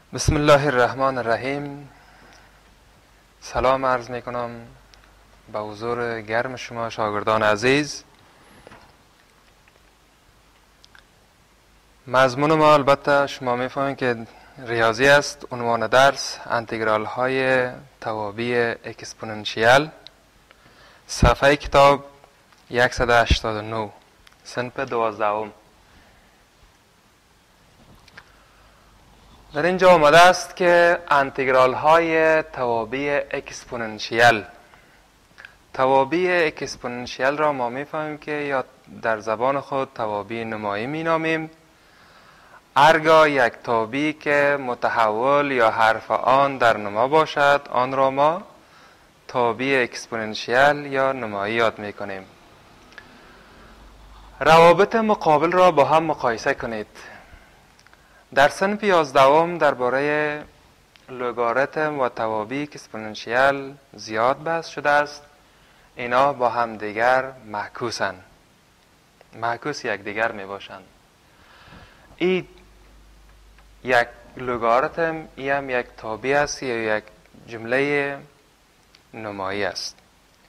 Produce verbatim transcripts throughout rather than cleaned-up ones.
بسم الله الرحمن الرحیم. سلام عرض می کنم به حضور گرم شما شاگردان عزیز. مضمون ما البته شما می فهمید که ریاضی است. عنوان درس انتگرال های توابی اکسپوننشیال. صفحه کتاب صد و هشتاد و نه، صنف دوازدهم. در اینجا آمده است که انتگرال های توابی اکسپوننشیال. توابی اکسپوننشیال را ما میفهمیم که یا در زبان خود توابی نمایی می نامیم. هرگاه یک توابی که متحول یا حرف آن در نما باشد آن را ما توابی اکسپوننشیال یا نمایی یاد می کنیم. روابط مقابل را با هم مقایسه کنید. در صنف یازدهم درباره لوگاریتم و توابی اکسپوننشیال زیاد بحث شده است. اینا با هم دیگر معکوسند، معکوس یک دیگر می باشند. این یک لوگاریتم، این هم یک توابی است یا یک جمله نمایی است.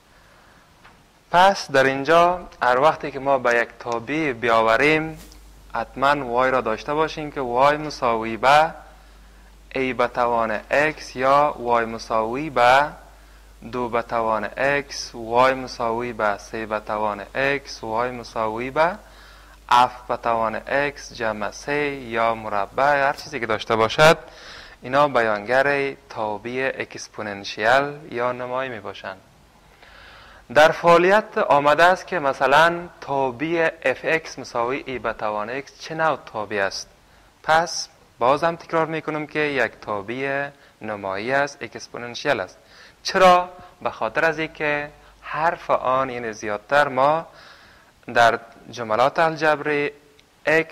پس در اینجا هر وقتی که ما به یک توابی بیاوریم حتما وای را داشته باشیم که وای مساوی به ای به توان x یا وای مساوی به دو به توان x، وای مساوی به سه به توان x، وای مساوی به اف به توان x جمع سه یا مربع، هر چیزی که داشته باشد اینا بیانگر توابی اکسپوننشیال یا نمایی می باشند. در فعالیت آمده است که مثلا توابی اف ایکس مساوی ای به توان x چه نوع توابی است؟ پس باز هم تکرار میکنم که یک توابی نمایی است، اکسپوننشیال است. چرا؟ به خاطر از اینکه حرف آن یعنی زیادتر ما در جملات الجبری x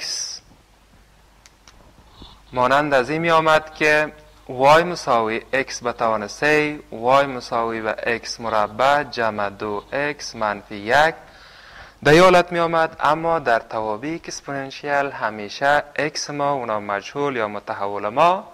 مانند از این می آمد که y مساوی x به توان سه، y مساوی به x مربع جمع دو x منفی یک در این حالت می آمد. اما در توابی اکسپوننشیال همیشه x ما اونا مجهول یا متحول ما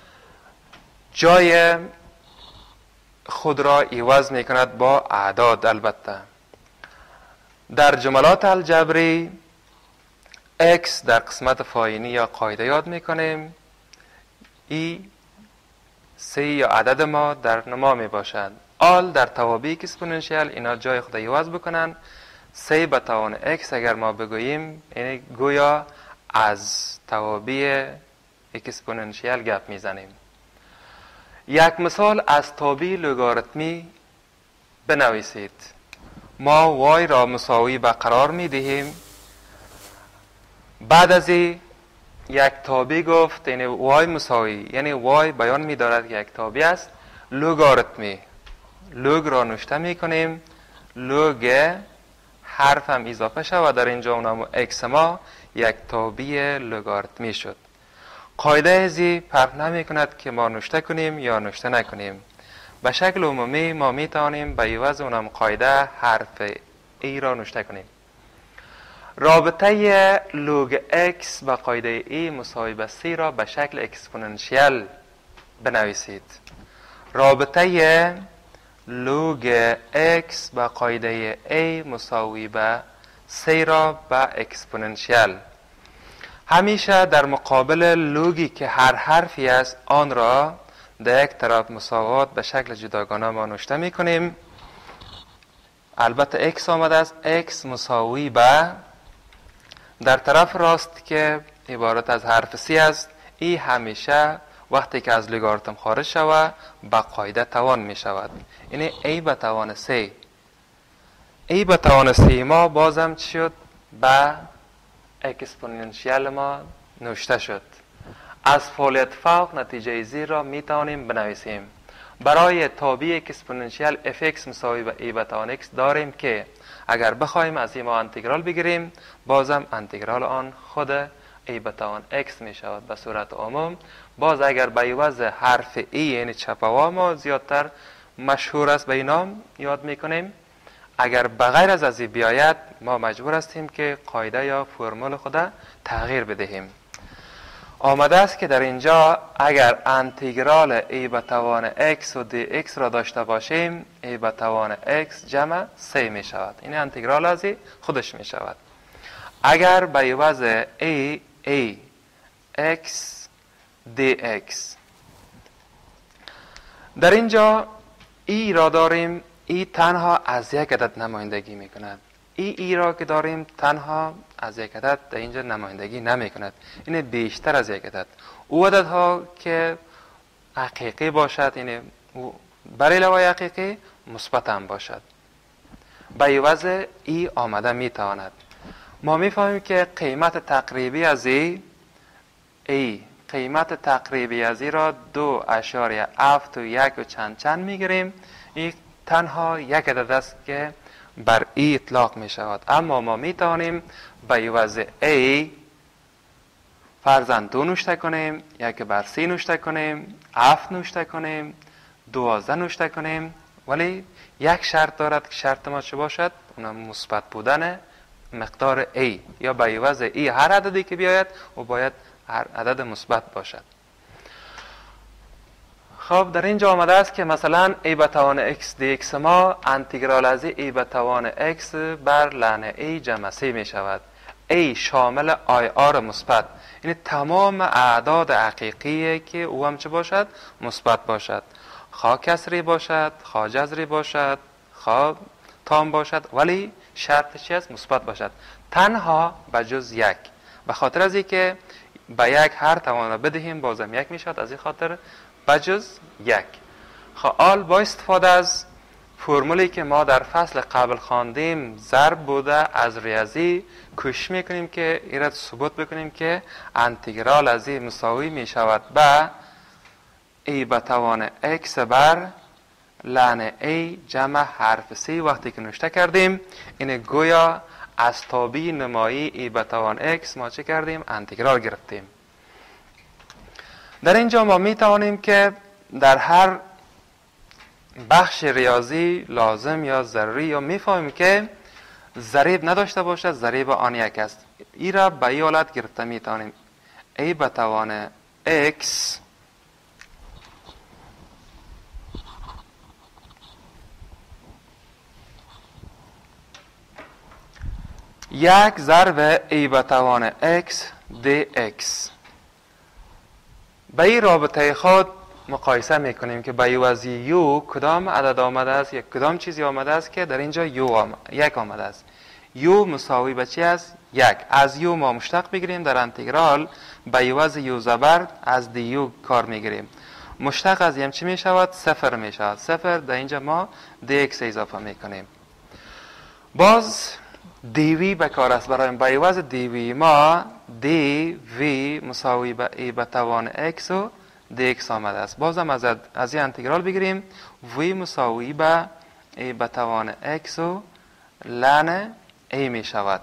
جای خود را عوض می کند با اعداد. البته در جملات الجبری x در قسمت فاینی یا قاعده یاد می کنیم. ای سه یا عدد ما در نما می باشد. آل در توابی اکسپوننشیال اینا جای خود عوض بکنن. سه به توان x اگر ما بگوییم یعنی گویا از توابی اکسپوننشیال گپ میزنیم. یک مثال از توابی لوگاریتمی بنویسید. ما وای را مساوی به قرار می دهیم. بعد از این یک توابی گفت یعنی وای مساوی، یعنی وای بیان می دارد که یک توابی است لوگاریتمی. لوگ را نوشته می کنیم، لوگ حرف هم اضافه شد و در اینجا اونم x ما یک توابی لوگاریتمی شد. قاعده ازی فرق نمی کند که ما نوشته کنیم یا نوشته نکنیم. به شکل عمومی ما می توانیم به عوض اونم قاعده حرف ای را نوشته کنیم. رابطه لوگ x با قاعده ای مساوی به سی را به شکل اکسپوننشیال بنویسید. رابطه لوگ x با قاعده ای مساوی به سی را به اکسپوننشیال. همیشه در مقابل لوگی که هر حرفی است آن را در یک طرف مساوات به شکل جداگانه ما نوشته می کنیم. البته x آمده است x مساوی به در طرف راست که عبارت از حرف سی است. ای همیشه وقتی که از لوگاریتم خارج شود به قاعده توان می شود. یعنی ای به توان سه. ای به توان سه ما بازم چی شد؟ به اکسپوننشیال ما نوشته شد. از فعالیت فوق نتیجه زیر را می توانیم بنویسیم. برای توابی اکسپوننشیال اف ایکس مساوی به ای به توان x داریم که اگر بخوایم از این ما انتگرال بگیریم بازم انتگرال آن خود ای به توان x می شود به صورت عموم. باز اگر به عوض حرف ای یعنی چپوا ما زیادتر مشهور است به این نام یاد می کنیم. اگر بغیر از از بیاید ما مجبور هستیم که قاعده یا فرمول خود تغییر بدهیم. آمده است که در اینجا اگر انتگرال ای به توان x و dx را داشته باشیم، ای به توان x جمع سه می شود. این انتگرال از خودش می شود. اگر به عوض ای ای x dx در اینجا ای را داریم، ای تنها از یک عدد نمایندگی می کند. ای ای را که داریم تنها از یک عدد در اینجا نمایندگی نمی کند، این بیشتر از یک عدد. او عدد ها که حقیقی باشد، این بر علاوه حقیقی مثبت هم باشد، به عوض ای آمده می تواند. ما می فهمیم که قیمت تقریبی از ای ای قیمت تقریبی از ای را دو اشاریه هفت و یک و چند چند می گیریم. این تنها یک عدد است که بر ای اطلاق می شود. اما ما می توانیم به عوض ای فرضاً دو نوشته کنیم، یک بر سی نوشته کنیم، هفت نوشته کنیم، دوازده نوشته کنیم، ولی یک شرط دارد که شرط ما چه باشد؟ اونم مثبت بودن مقدار ای، یا به عوض ای هر عددی که بیاید و باید هر عدد مثبت باشد. خب در اینجا آمده است که مثلا ای به توان x dx ما انتگرال از ای به توان x بر لن ای جمع سی می شود. ای شامل آی آر مثبت، یعنی تمام اعداد حقیقی که او هم چه باشد؟ مثبت باشد. خواه کسری باشد، خواه جذری باشد، خواه تام باشد، ولی شرط چی است؟ مثبت باشد، تنها به جز یک. به خاطر از این که به یک هر توان بدهیم بازم یک می شود، از این خاطر بجز یک. حال با استفاده از فرمولی که ما در فصل قبل خواندیم ضرب بوده از ریاضی، کوشش میکنیم که این را ثبوت بکنیم که انتگرال از این مساوی می شود به ای به توان x بر لن ای جمع حرف سی. وقتی که نوشته کردیم این گویا از تابع نمایی ای به توان x ما چه کردیم؟ انتگرال گرفتیم. در اینجا ما می توانیم که در هر بخش ریاضی لازم یا ضروری یا می فهمیم که ضریب نداشته باشد، ضریب آن یک است. این را به این حالت گرفته می توانیم ای به توان x یک ضرب ای به توان x dx. به این رابطه خود مقایسه میکنیم که به عوض یو کدام عدد آمده است یا کدام چیزی آمده است که در اینجا یو آمده. یک آمده است. یو مساوی به چی است؟ یک. از یو ما مشتق بگیریم در انتگرال به عوض یو زبر از دی یو کار میگیریم. مشتق از یم چی میشود؟ صفر میشود. صفر در اینجا ما دی اکس اضافه میکنیم. باز دی وی به کار است برایم. به عوض دی وی ما دی وی مساوی به ای به توان x و دی x آمده است. بازم از از این انتگرال بگیریم وی مساوی به ای به توان x و لن ای می شود.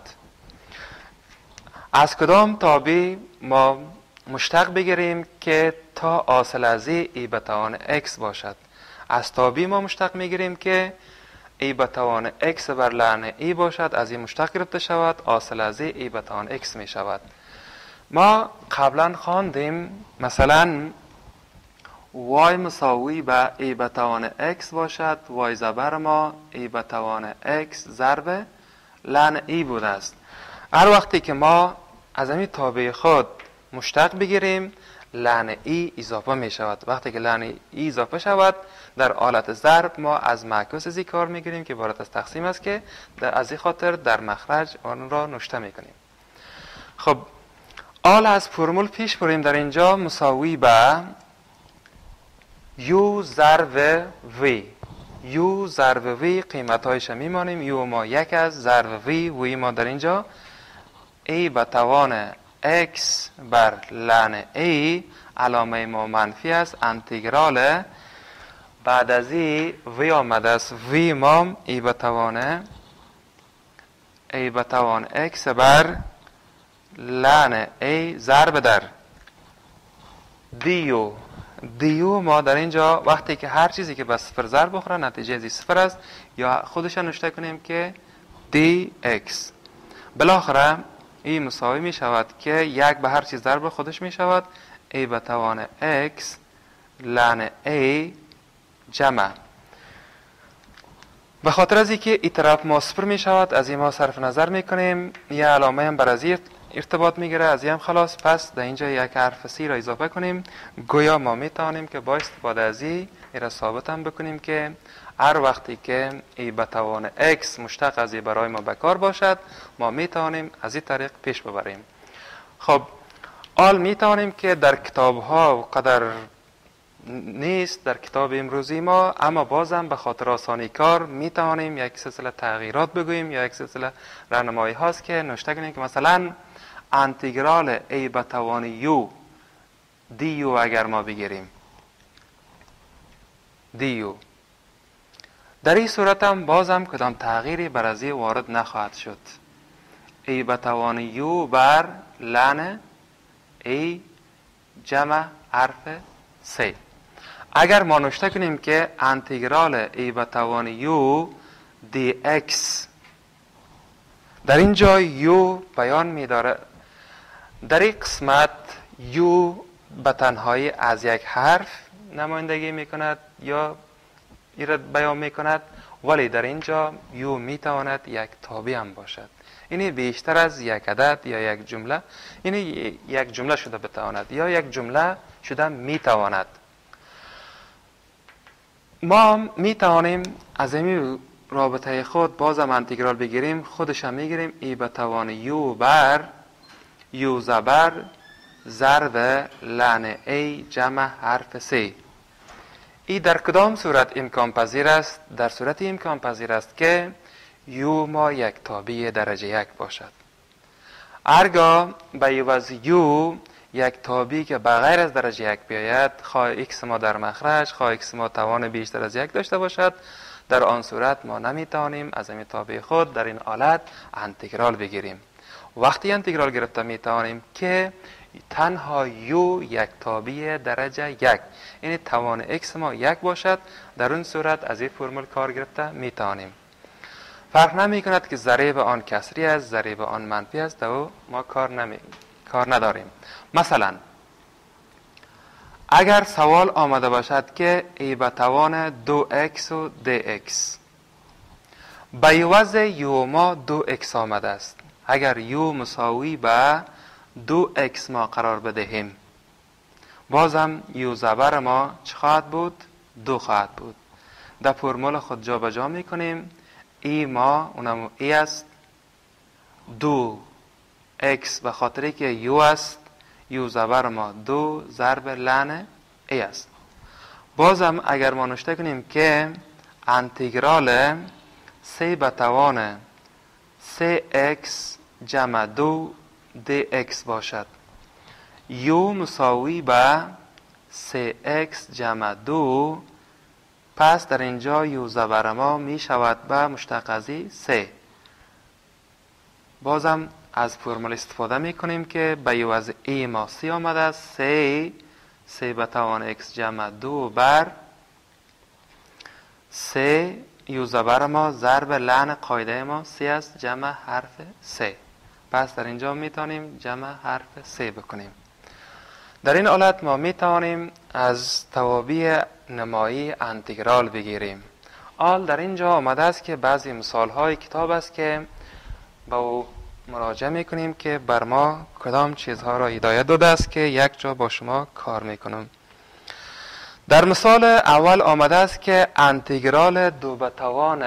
از کدام تابع ما مشتق بگیریم که تا حاصل از ای به توان x باشد؟ از تابع ما مشتق میگیریم که ای به توان x بر لن ای باشد، از این مشتق گرفته شود، حاصل از ای به توان x می شود. ما قبلا خواندیم مثلا y مساوی به ای به توان x باشد، y زبر ما ای به توان x ضرب لن ای بوده است. هر وقتی که ما از همین تابع خود مشتق بگیریم لن ای اضافه می شود. وقتی که لن ای اضافه شود در حالت ضرب ما از معکوس ازی کار میگیریم که عبارت از تقسیم است که در از این خاطر در مخرج آن را نوشته میکنیم. خب حال از فرمول پیش بریم. در اینجا مساوی به یو ضرب وی. یو ضرب وی قیمت هایش میمانیم. یو ما یک از ضرب وی، وی ما در اینجا ای به توان x بر لن ای، علامه ما منفی است، انتگرال بعد از ای وی آمده است. وی ما ای به توان ای به توان x بر لن ای ضرب در دیو. دیو ما در اینجا وقتی که هر چیزی که به صفر ضرب بخوره نتیجه ازی صفر است، یا خودش نوشته کنیم که دی اکس. بالاخره این مساوی می شود که یک به هر چیز ضرب خودش می شود. ای به توان x لعن a جمع. به خاطر از اینکه این طرف ما صفر می شود از این ما صرف نظر می کنیم، یه علامه هم بر از این ارتباط می گیره، از این هم خلاص. پس در اینجا یک حرف سی را اضافه کنیم. گویا ما می توانیم که با استفاده از این را ثابت هم بکنیم که هر وقتی که ای به توان x مشتق از ای برای ما بکار باشد، ما می توانیم از این طریق پیش ببریم. خب حال می توانیم که در کتاب ها و قدر نیست در کتاب امروزی ما، اما بازم به خاطر آسانی کار می توانیم یک سلسله تغییرات بگوییم یا یک سلسله راهنمایی هاست که نوشته کنیم که مثلا انتگرال ای به توان یو دی یو اگر ما بگیریم دی یو، در این صورت هم بازم کدام تغییری بر از این وارد نخواهد شد. ای به توان یو بر لعن ای جمع حرف سی. اگر ما نوشته کنیم که انتگرال ای به توان یو دی اکس، در اینجا یو بیان می داره، در این قسمت یو به تنهایی از یک حرف نمایندگی می کند یا ایراد بیان می کند، ولی در اینجا یو می تواند یک تابع هم باشد. اینی بیشتر از یک عدد یا یک جمله، اینی یک جمله شده بتواند یا یک جمله شده می تواند. ما می توانیم از این رابطه خود بازم انتگرال بگیریم، خودش هم می گیریم ای به توان یو بر یو زبر ضرب لعن ای جمع حرف سی. ای در کدام صورت امکان پذیر است؟ در صورت امکان پذیر است که یو ما یک تابع درجه یک باشد. هرگاه به عوض یو یک تابعی که بغیر از درجه یک بیاید، خواه ایکس ما در مخرج، خواه ایکس ما توان بیشتر از یک داشته باشد، در آن صورت ما نمیتوانیم از این تابع خود در این حالت انتگرال بگیریم. وقتی انتگرال گرفته میتوانیم که تنها یو یک تابع درجه یک، یعنی توان ایکس ما یک باشد، در اون صورت از این فرمول کار گرفته میتوانیم. فرق نمی کند که ضریب آن کسری است، ضریب آن منفی است، و ما کار نمی کار نداریم. مثلا اگر سوال آمده باشد که ای به توان دو اکس و دی اکس، به عوض یو ما دو اکس آمده است، اگر یو مساوی به دو اکس ما قرار بدهیم، بازم یو زبر ما چه خواهد بود؟ دو خواهد بود. در فرمول خود جا به جا می کنیم. ای ما اونم ای است، دو اکس به خاطری که یو است، یو زبر ما دو ضرب لعن ای است. بازم اگر ما نوشته کنیم که انتگرال سی به توان سی اکس جمع دو دی اکس باشد، یو مساوی به سی اکس جمع دو، پس در اینجا یو زبر ما می شود به مشتقضی سی. بازم از فرمول استفاده می کنیم که به عوض ای ما سی آمده است، سی سی به توان اکس جمع دو بر سی یو زبر ما ضرب لعن قاعده ما سی است جمع حرف سی. پس در اینجا می توانیم جمع حرف سی بکنیم. در این حالت ما می توانیم از توابع نمایی انتگرال بگیریم. حال در اینجا آمده است که بعضی مثال های کتاب است که با او مراجعه می کنیم که بر ما کدام چیزها را هدایت داده است که یک جا با شما کار می کنم. در مثال اول آمده است که انتگرال دو به توان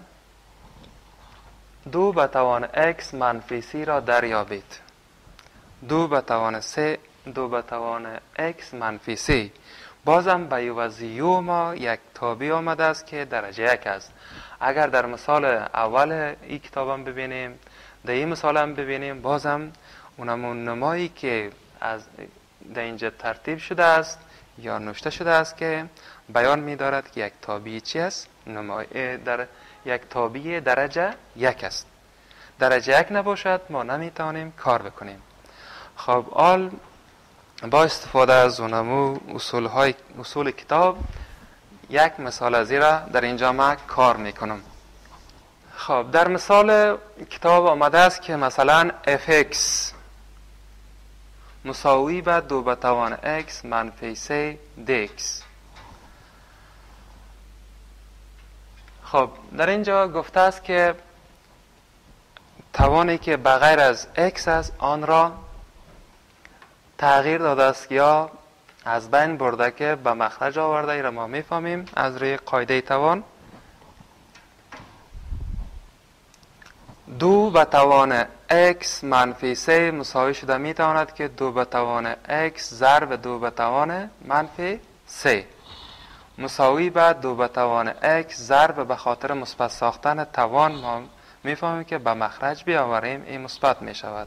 دو به توان x منفی سی را دریابید. دو به توان سه دو به توان x منفی سی. بازم به عوض یو ما یک تابع آمده است که درجه یک است. اگر در مثال اول این کتابم ببینیم، در این مثال هم ببینیم، بازم اونمون نمایی که از در اینجا ترتیب شده است یا نوشته شده است که بیان می دارد که یک تابع چی است؟ نمای در یک تابع درجه یک است. درجه یک نباشد ما نمی توانیم کار بکنیم. خب حال با استفاده از اونمو اصول های اصول کتاب یک مثال از این را در اینجا ما کار می کنم. خب در مثال کتاب آمده است که مثلا fx مساوی به دو به توان x منفی سه dx. خب در اینجا گفته است که توانی که بغیر از x است آن را تغییر داده است یا از بین برده که به مخرج آورده. ای را ما میفهمیم از روی قاعده توان. دو به توان x منفی سه مساوی شده میتواند که دو به توان x ضرب دو به توان منفی سه مساوی به دو به توان x ضرب به خاطر مثبت ساختن توان ما میفهمیم که به مخرج بیاوریم این مثبت میشود.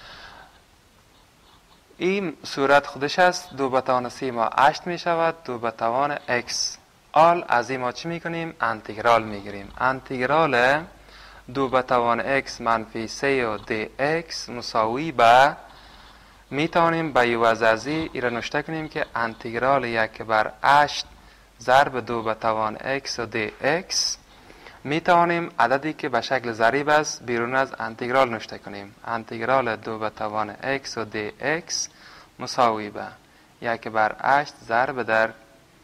این صورت خودش است. دو به توان سی ما هشت میشود. دو به توان x آل از این ما چی میکنیم؟ انتگرال میگیریم. انتگرال دو به توان x منفی سه و dx مساوی به میتوانیم به عوض از این را نوشته کنیم که انتگرال یک بر هشت ضرب دو به توان x و dx میتوانیم عددی که به شکل ضریب است بیرون از انتگرال نوشته کنیم. انتگرال دو به توان x و dx مساوی به یک بر هشت ضرب در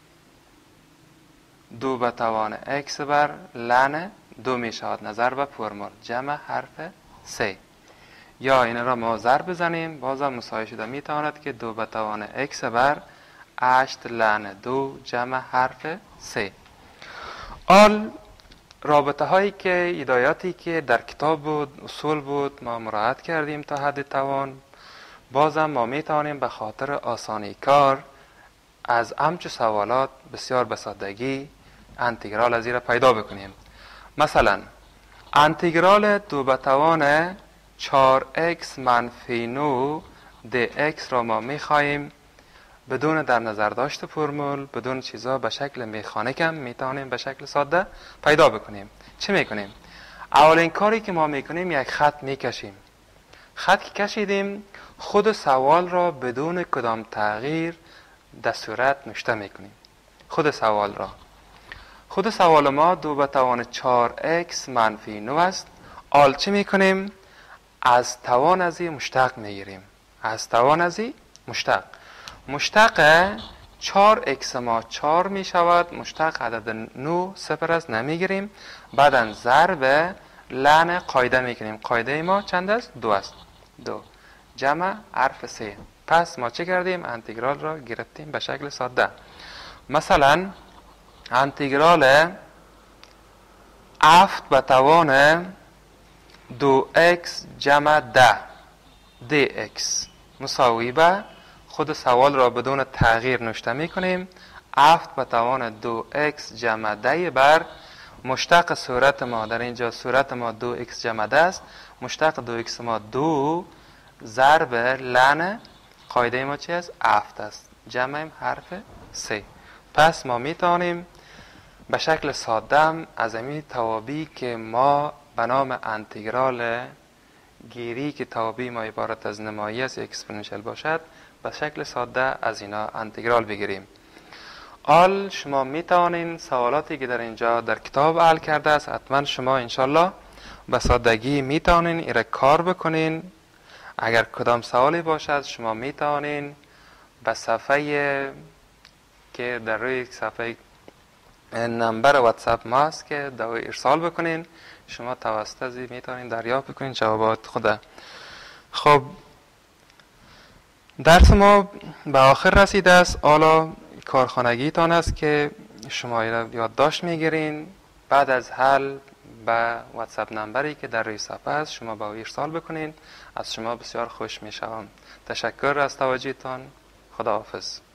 دو به توان x بر لن دو می شود نظر به فرمول جمع حرف سه. یا این را ما ضرب بزنیم بازم مساوی شده می تواند که دو به توان x بر هشت لن دو جمع حرف سه. آل رابطه هایی که هدایاتی که در کتاب بود اصول بود ما مراجعه کردیم تا حد توان. بازم ما می توانیم به خاطر آسانی کار از همچو سوالات بسیار به سادگی انتگرال از این را پیدا بکنیم. مثلا انتگرال دو به توان چهار x منفی نه dx را ما می خواهیم بدون در نظر داشت فرمول بدون چیزا به شکل مکانیک هم می توانیم به شکل ساده پیدا بکنیم. چه می کنیم؟ اولین کاری که ما می کنیم یک خط می کشیم. خط که کشیدیم خود سوال را بدون کدام تغییر در صورت نوشته می کنیم. خود سوال را خود سوال ما دو به توان چهار x منفی نه است. آل چه می کنیم؟ از توان از این مشتق می گیریم. از توان از این مشتق مشتق چهار x ما چهار می شود. مشتق عدد نه صفر است نمی گیریم. بعدا ضرب لن قاعده می کنیم. قاعده ما چند است؟ دو است. دو جمع حرف سه. پس ما چه کردیم؟ انتگرال را گرفتیم به شکل ساده. مثلا انتگرال هفت به توان دو x جمع ده dx مساوی به خود سوال را بدون تغییر نوشته می کنیم. هفت به توان دو x جمع ده بر مشتق صورت ما در اینجا صورت ما دو x جمع ده است. مشتق دو x ما دو ضرب لن قاعده ما چی است؟ هفت است. جمع حرف سه. پس ما می توانیم به شکل ساده از این توابی که ما به نام انتگرال گیری که توابی ما عبارت از نمایی است اکسپوننشیال باشد به شکل ساده از اینا انتگرال بگیریم. آل شما می توانین سوالاتی که در اینجا در کتاب حل کرده است حتما شما انشالله به سادگی می توانین ایره کار بکنین. اگر کدام سوالی باشد شما می توانین به صفحه که در روی صفحه نمبر واتساپ ما است که دوای ارسال بکنین شما توسط از می توانین دریافت بکنین جوابات خود. خب درس ما به آخر رسیده است. حالا کارخانگی تان است که شما را یادداشت میگیرین بعد از حل به واتساپ نمبری که در روی صفحه است شما با ارسال بکنین. از شما بسیار خوش می شوم. تشکر از توجهتان. خداحافظ.